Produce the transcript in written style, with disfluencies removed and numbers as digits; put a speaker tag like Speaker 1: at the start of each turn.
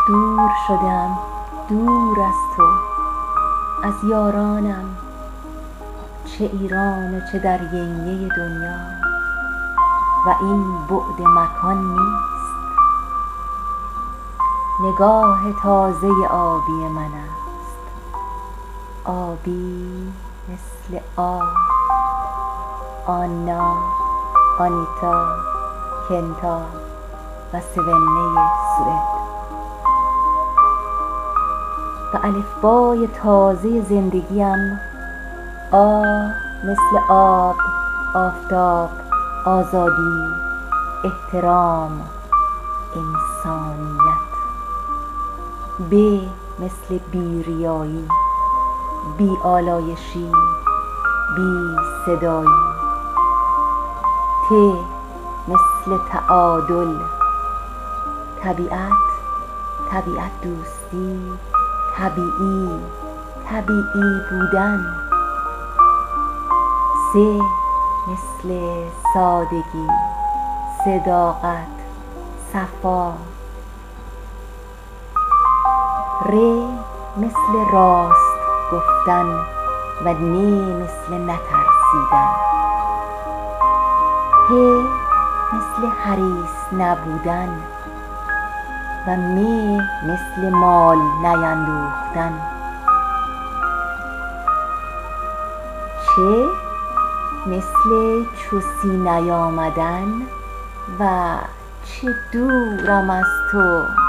Speaker 1: دور شدم دور از تو، از یارانم، چه ایران و چه در یینه دنیا، و این بعد مکان نیست. نگاه تازه آبی من است، آبی مثل آب. آنا، آنیتا، کنتا و سونه سوئد. و الفبای تازه زندگیم آ مثل آب، آفتاب، آزادی، احترام، انسانیت. ب مثل بیریایی، بی آلایشی، بی صدایی. ت مثل تعادل، طبیعت دوستی، طبیعی بودن. س مثل سادگی، صداقت، صفا. ر مثل راست گفتن و نی مثل نترسیدن. ح مثل حریص نبودن و م مثل مال نیندوختن. چ مثل چوسی نیامدن و چه دورم از تو.